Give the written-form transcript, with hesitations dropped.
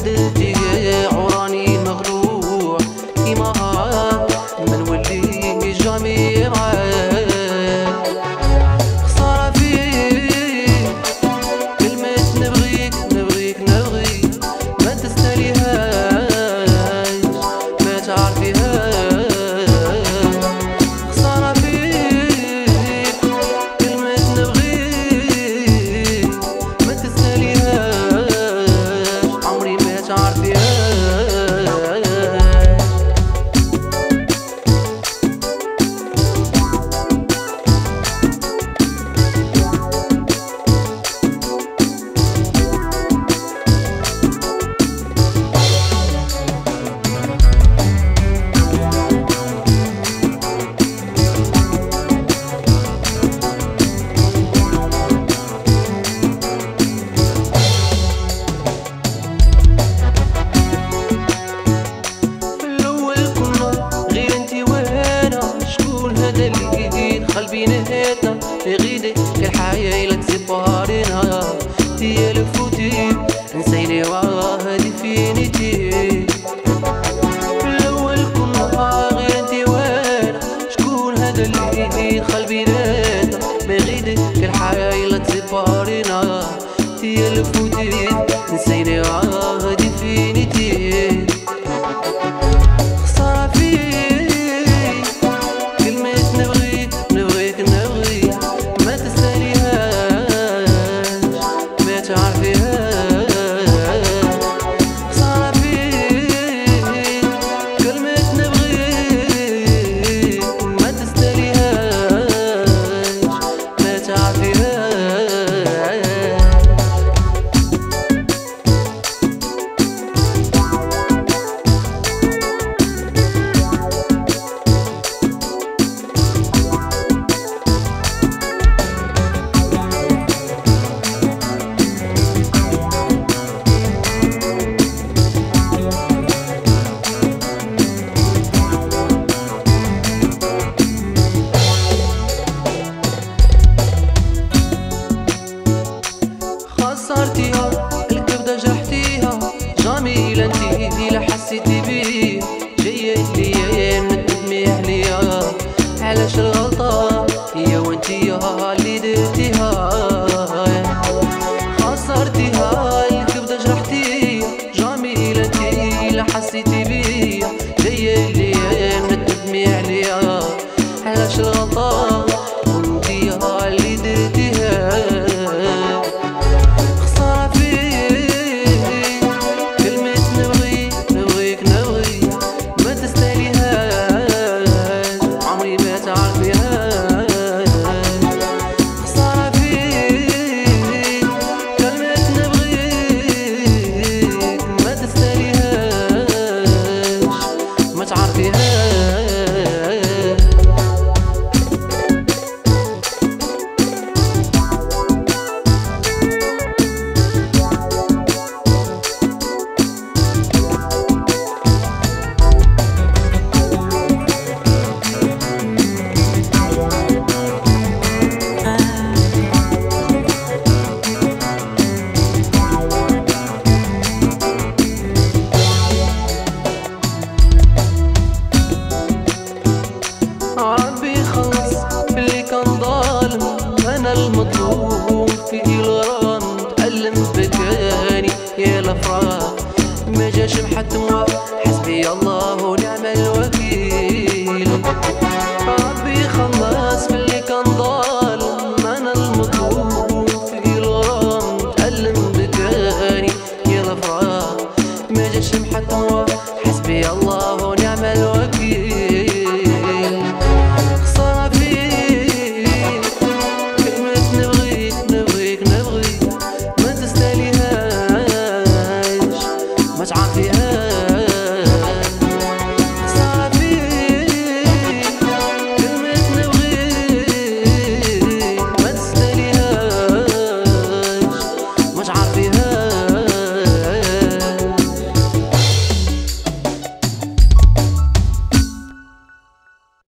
درتي عوراني مغلوع كيما هاك ما نولي جامي معاك خسارة فيك كلمة نبغيك نبغيك نبغيك ما تستاهليهاش ما تعرفيهاش خسارة فيك كلمة نبغيك ما تستاهليهاش عمري ما تعرفيهاش قلبي نهيتنا يغيدك الحياة لا تسيبارينا تي الفوتي نسيني وهادي فينيتي الأول كنا غير انتي وانا شكون هذا اللي قلبي نهيتنا يغيدك الحياة لا تسيبارينا تي الفوتي نسيني وهادي فينيتي خسارة فيك كلمة نبغيك نبغيك نبغيك ما تستاهليهاش ما تعرفيهاش خسارة فيك كلمة نبغيك ما تستاهليهاش ما تعرفيهاش خسرتيها الكبدة جرحتيها جميلة انتي لا حسيتي بيا جاية ليا ندمي عليا علاش الغلطة هي وانتي اللي درتيها خسرتيها الكبدة جرحتيها جميلة انتي لا حسيتي بيا جاية ليا ندمي عليا علاش الغلطة وانتي اللي درتيها ربي خلص باللي كان ظالم انا المظلوم في الغرام تألم بكاني يا الافراح ما جاش محتوى حسبي الله ونعم الوكيل ربي خلص باللي كان ظالم انا المظلوم في الغرام تألم بكاني يا الافراح ما جاش محتوى حسبي الله ونعم الوكيل ما تعرفيهاش